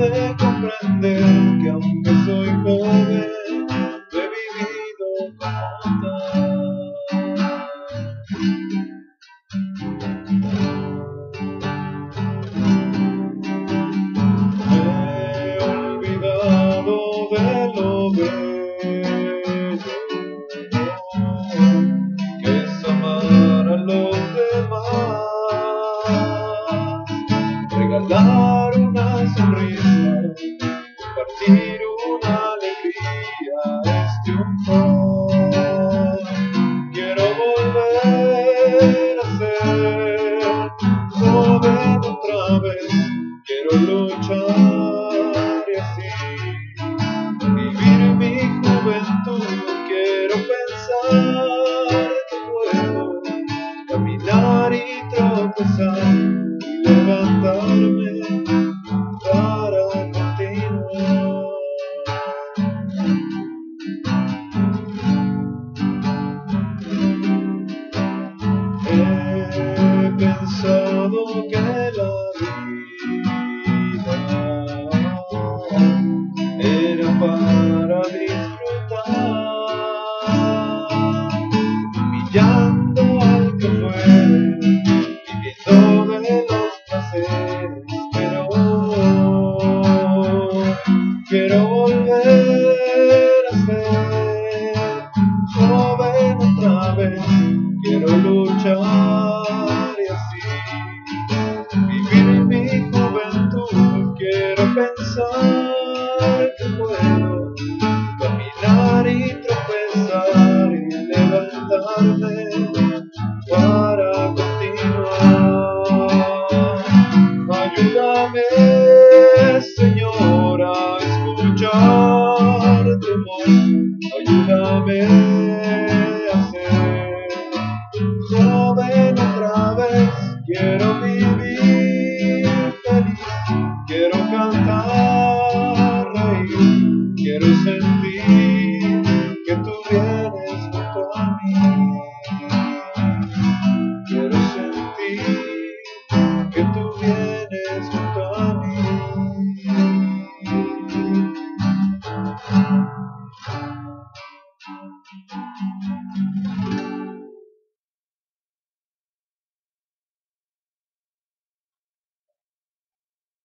de comprender que aunque soy joven, he vivido como tal. He olvidado de lo bello que es amar a los demás, regalar una sonrisa, compartir una alegría es triunfar. Quiero volver a ser joven otra vez, quiero luchar y así vivir mi juventud. Quiero pensar que puedo caminar y tropezar y levantarme para continuar. He pensado que la vida era para disfrutar, humillando al que fue, viviendo de los placeres, pero quiero volver a ser joven otra vez. Quiero luchar y así vivir mi juventud. Quiero pensar que puedo caminar y tropezar y levantarme para continuar. Ayúdame, Señor, a escuchar tu voz. Ayúdame a ser joven otra vez. Quiero vivir feliz, quiero cantar, reír, quiero ser